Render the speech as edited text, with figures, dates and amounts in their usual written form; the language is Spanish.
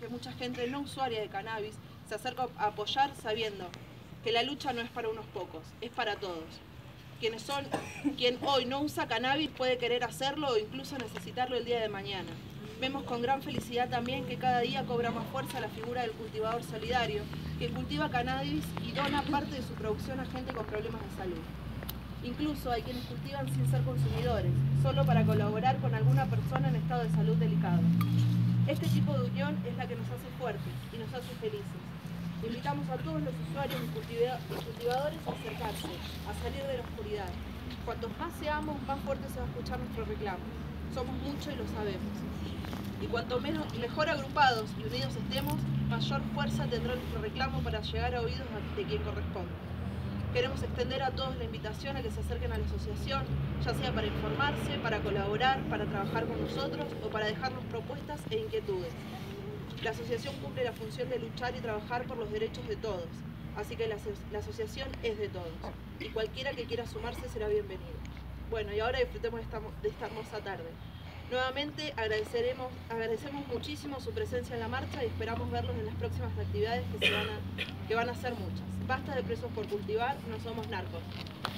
que mucha gente no usuaria de cannabis se acerca a apoyar sabiendo que la lucha no es para unos pocos, es para todos. Quien hoy no usa cannabis puede querer hacerlo o incluso necesitarlo el día de mañana. Vemos con gran felicidad también que cada día cobra más fuerza la figura del cultivador solidario, que cultiva cannabis y dona parte de su producción a gente con problemas de salud. Incluso hay quienes cultivan sin ser consumidores, solo para colaborar con alguna persona en estado de salud delicado. Este tipo de unión es la que nos hace fuertes y nos hace felices. Invitamos a todos los usuarios y cultivadores a acercarse, a salir de la oscuridad. Cuantos más seamos, más fuerte se va a escuchar nuestro reclamo. Somos muchos y lo sabemos. Y cuanto mejor agrupados y unidos estemos, mayor fuerza tendrá nuestro reclamo para llegar a oídos de quien corresponde. Queremos extender a todos la invitación a que se acerquen a la asociación, ya sea para informarse, para colaborar, para trabajar con nosotros o para dejarnos propuestas e inquietudes. La asociación cumple la función de luchar y trabajar por los derechos de todos, así que la asociación es de todos, y cualquiera que quiera sumarse será bienvenido. Bueno, y ahora disfrutemos de esta hermosa tarde. Nuevamente agradecemos muchísimo su presencia en la marcha y esperamos verlos en las próximas actividades que van a ser muchas. Basta de presos por cultivar, no somos narcos.